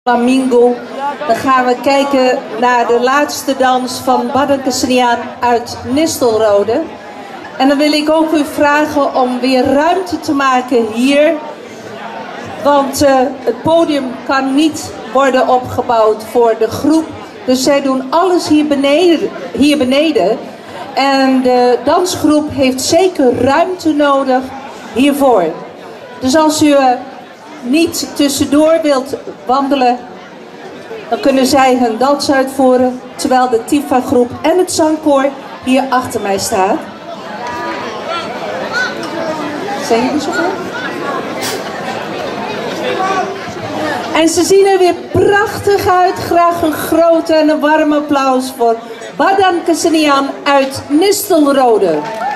Flamingo. Dan gaan we kijken naar de laatste dans van Badan Kesenian uit Nistelrode. En dan wil ik ook u vragen om weer ruimte te maken hier. Want het podium kan niet worden opgebouwd voor de groep. Dus zij doen alles hier beneden. En de dansgroep heeft zeker ruimte nodig hiervoor. Dus als u niet tussendoor wilt wandelen, dan kunnen zij hun dans uitvoeren, terwijl de Tifa-groep en het zangkoor hier achter mij staat. Zijn jullie zo goed? En ze zien er weer prachtig uit. Graag een grote en een warm applaus voor Badan Kesenian uit Nistelrode.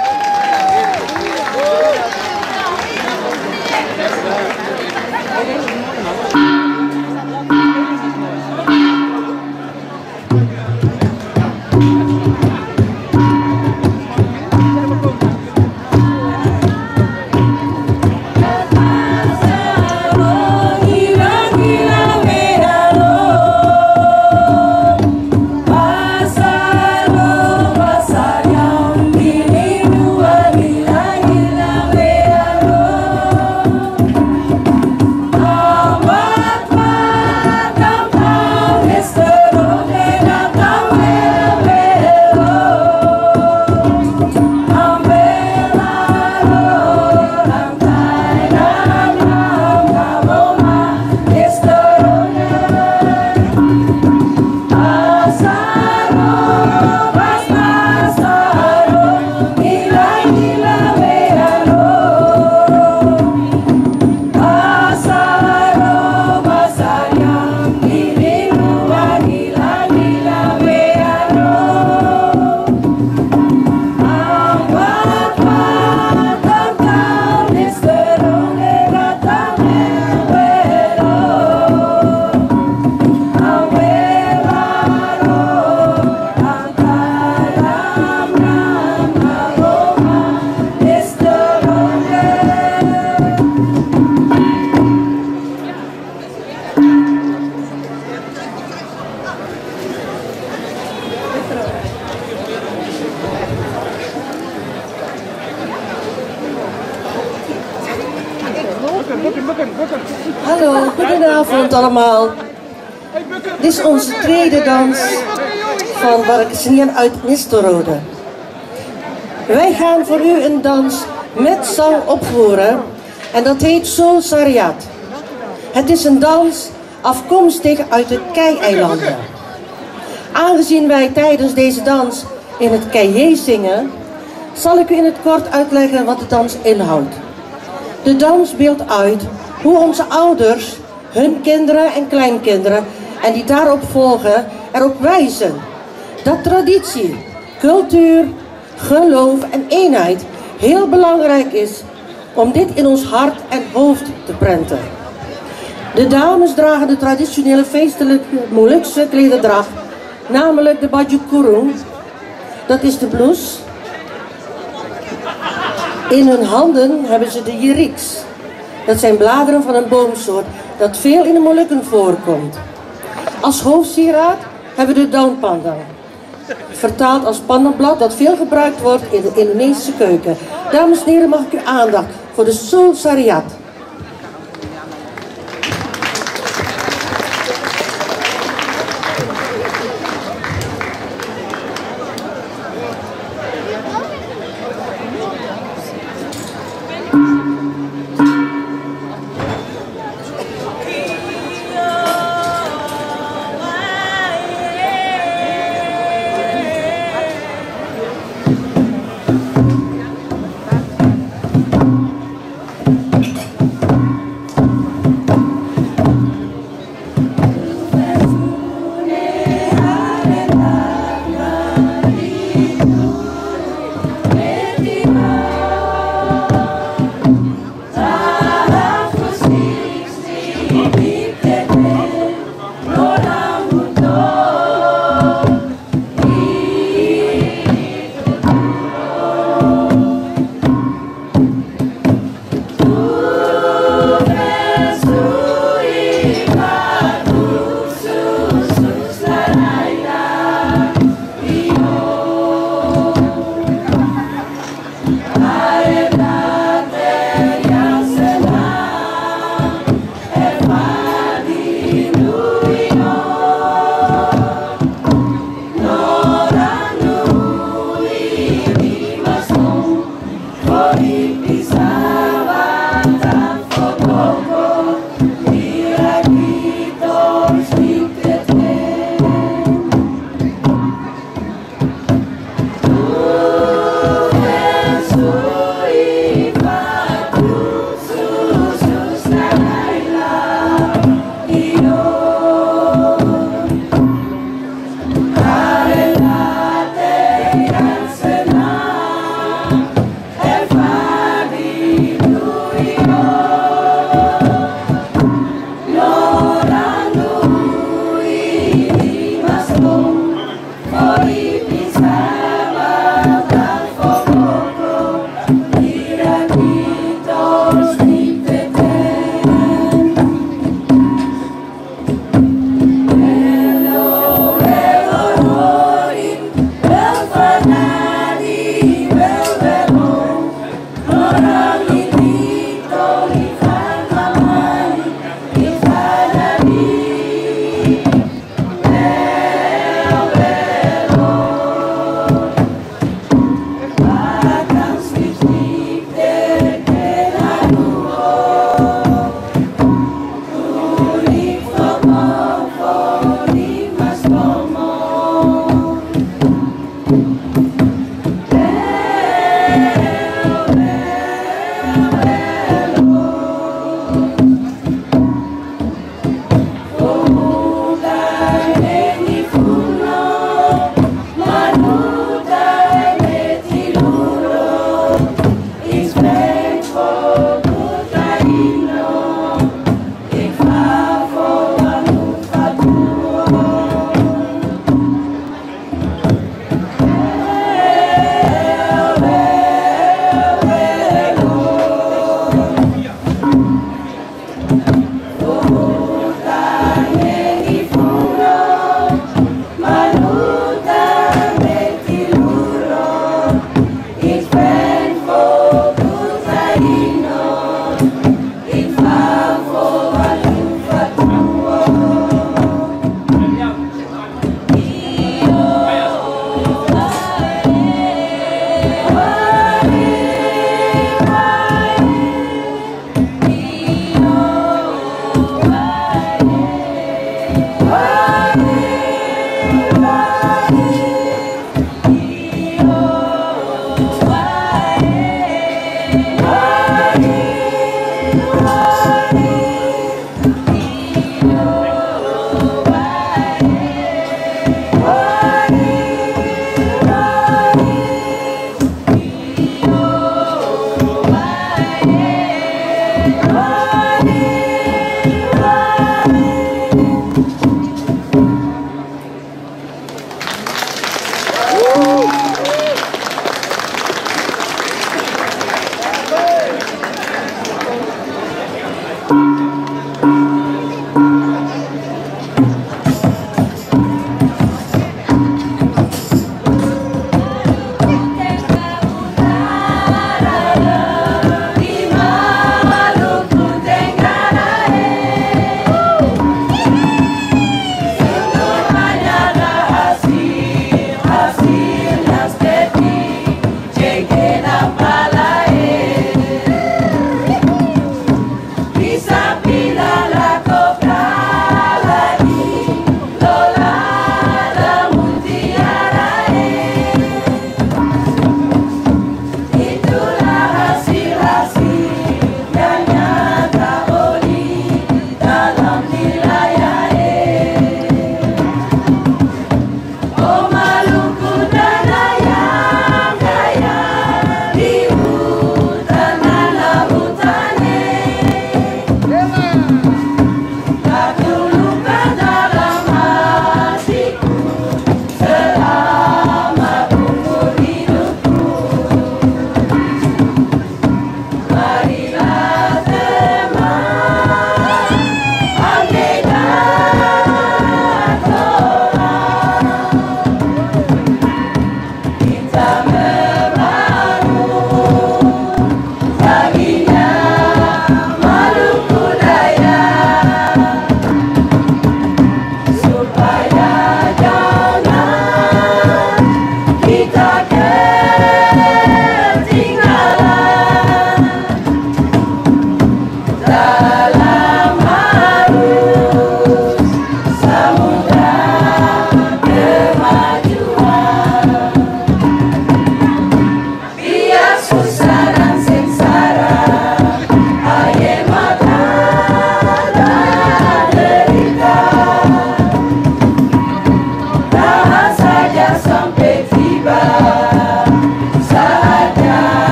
Hallo, goedenavond allemaal. Dit is onze tweede dans van Badan Kesenian uit Nistelrode. Wij gaan voor u een dans met zang opvoeren en dat heet Soul Sariat. Het is een dans afkomstig uit de Kei-eilanden. Aangezien wij tijdens deze dans in het Kei zingen, zal ik u in het kort uitleggen wat de dans inhoudt. De dans beeldt uit hoe onze ouders hun kinderen en kleinkinderen en die daarop volgen erop wijzen dat traditie, cultuur, geloof en eenheid heel belangrijk is om dit in ons hart en hoofd te prenten. De dames dragen de traditionele feestelijke Molukse klederdracht, namelijk de baju kurung, dat is de blouse. In hun handen hebben ze de jiriks. Dat zijn bladeren van een boomsoort dat veel in de Molukken voorkomt. Als hoofdsieraad hebben we de daun pandang, vertaald als pandanblad dat veel gebruikt wordt in de Indonesische keuken. Dames en heren, mag ik uw aandacht voor de Soul Sariat.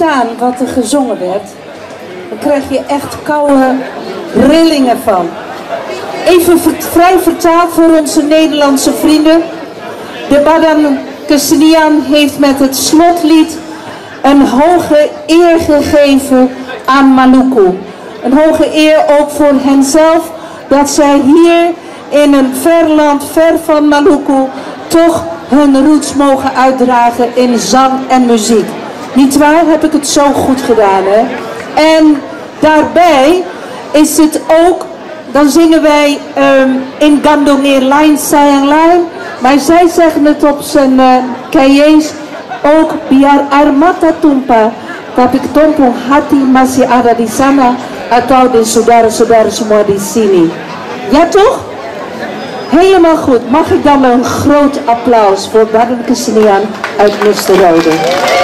verstaan wat er gezongen werd, dan krijg je echt koude rillingen van. Even vrij vertaald voor onze Nederlandse vrienden. De Badan Kesenian heeft met het slotlied een hoge eer gegeven aan Maluku. Een hoge eer ook voor henzelf, dat zij hier in een ver land, ver van Maluku, toch hun roots mogen uitdragen in zang en muziek. Niet waar? Heb ik het zo goed gedaan, hè? En daarbij is het ook, dan zingen wij in Gandongeer Lain Sayang Lain, maar zij zeggen het op zijn cahiers ook, biar air mata tumpah, tapi tumpung hati masih ada di sana, atau de saudara-saudara semua di sini. Ja toch? Helemaal goed. Mag ik dan een groot applaus voor Badan Kesenian uit Nistelrode.